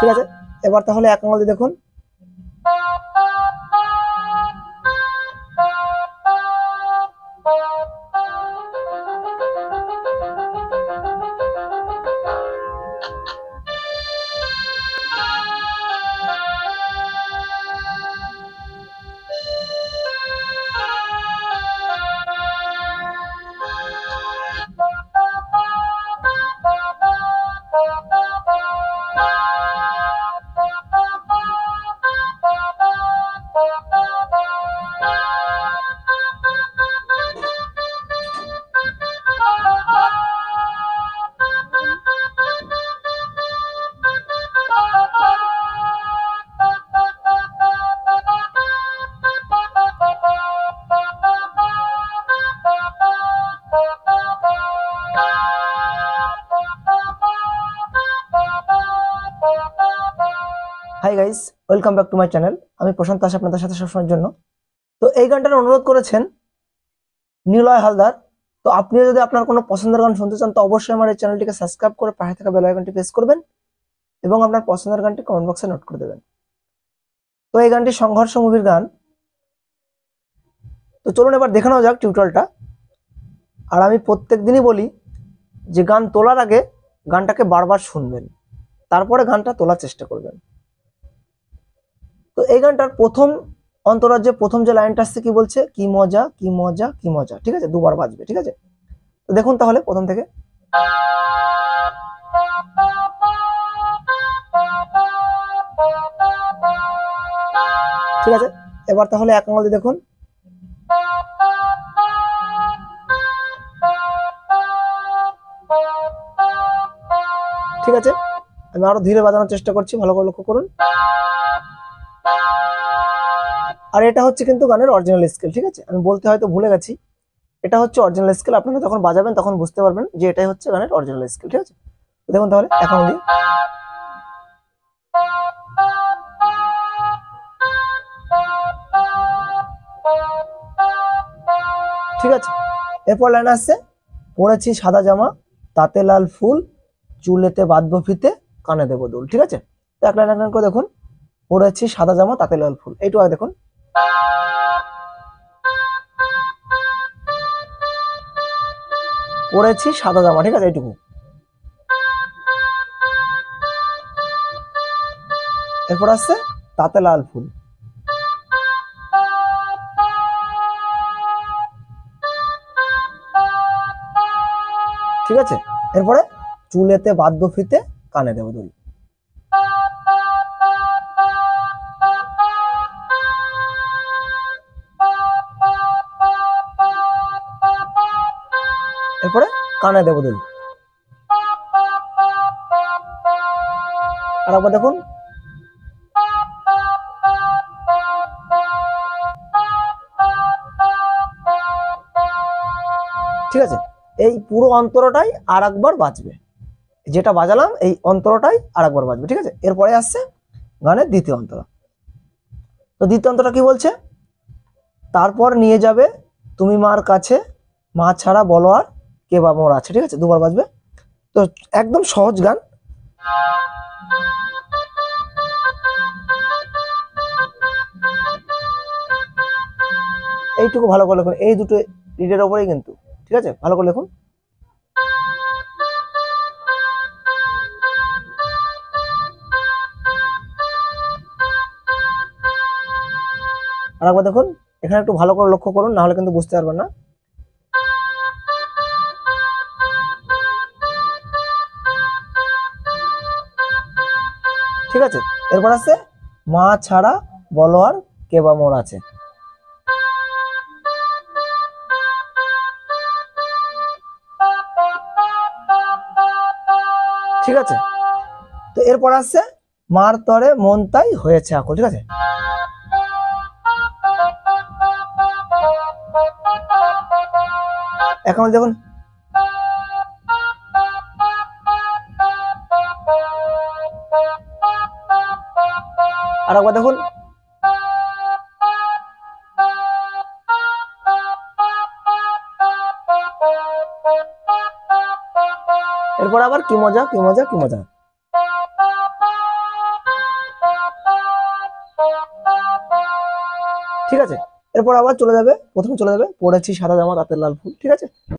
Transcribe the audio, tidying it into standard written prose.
ঠিক আছে, এবার তাহলে এক আঙুল দিয়ে দেখুন। Hi guys, welcome back to my channel. আমি প্রশান্ত আছি আপনাদের সাথে সবসময়ের জন্য। তো এই গানটার অনুরোধ করেছেন নিলয় হালদার। তো আপনিও যদি আপনার কোনো পছন্দের গান শুনতে চান তো অবশ্যই আমার এই চ্যানেলটিকে সাবস্ক্রাইব করে পাশে থাকা বেল আইকনটি প্রেস করবেন এবং আপনার পছন্দের গানটি কমেন্ট বক্সে নোট করে দেবেন। তো এই গানটি সংঘর্ষ মুভির গান। তো চলুন এবার দেখে নেওয়া যাক টিউটোরিয়ালটা। আর আমি প্রত্যেক দিনই বলি যে গান তোলার আগে গানটাকে বারবার শুনবেন, তারপরে গানটা তোলার চেষ্টা করবেন। তো এই গানটার প্রথম অন্তরাজ্যে প্রথম যে লাইনটা আসছে কি বলছে, কি মজা কি মজা কি মজা, ঠিক আছে, দুবার বাজবে। ঠিক আছে, তো দেখুন তাহলে প্রথম থেকে। ঠিক আছে, এবার তাহলে এক আঙুল দিয়ে দেখুন। ঠিক আছে, আমি আরো ধীরে বাজানোর চেষ্টা করছি, ভালো করে লক্ষ্য করুন। আর এটা হচ্ছে কিন্তু গানের অরিজিনাল স্কেল। ঠিক আছে, আমি বলতে হয়তো ভুলে গেছি, এটা হচ্ছে অরিজিনাল স্কেল। আপনারা যখন বাজাবেন তখন বুঝতে পারবেন যে এটাই হচ্ছে গানের অরিজিনাল স্কেল। ঠিক আছে, দেখুন তাহলে এক আঙুল দিয়ে। ঠিক আছে, এরপর লাইন আসছে, পরেছি সাদা জামা তাতে লাল ফুল, চুলেতে বাঁধবো ফিতে, কানে দেবো দুল। ঠিক আছে, তো এক লাইন এক লাইন করে দেখুন। পরেছি সাদা জামা তাতে লাল ফুল, এইটুকু আগে দেখুন। পরেছি সাদা জামা, ঠিক আছে, এইটুকু। এরপর আসছে তাতে লাল ফুল। ঠিক আছে, এরপরে চুলেতে বাঁধবো ফিতে, কানে দেবো দুল। এরপরে কানে দেবো দুল। আর একবার দেখুন। ঠিক আছে, এই পুরো অন্তরটাই আর একবার বাজবে, যেটা বাজালাম এই অন্তরটাই আর একবার বাজবে। ঠিক আছে, এরপরে আসছে গানের দ্বিতীয় অন্তরা। তো দ্বিতীয় অন্তরা কি বলছে, তারপর নিয়ে যাবে তুমি মার কাছে, মা ছাড়া বলো আর কে বা মোর আছে। ঠিক আছে, দুবার বাজবে। তো একদম সহজ গান। এইটুকু ভালো করে লিখুন, এই দুটো রিডের ওপরেই কিন্তু। ঠিক আছে, ভালো করে লিখুন। আর একবার দেখুন, এখানে একটু ভালো করে লক্ষ্য করুন, না হলে কিন্তু বুঝতে পারবেন না। ঠিক আছে, এরপর আছে মা ছাড়া বলো আর কে বা মোর আছে। ঠিক আছে, তো এরপর আসছে মার তরে মন তাই হয়েছে আকুল। ঠিক আছে, এখন দেখুন। আর একবার দেখুন। এরপর আবার কি মজা কি মজা কি মজা। ঠিক আছে। এরপর আবার চলে যাবে, প্রথমে চলে যাবে পড়েছি সাদা জামা তাতে লাল ফুল, ঠিক আছে।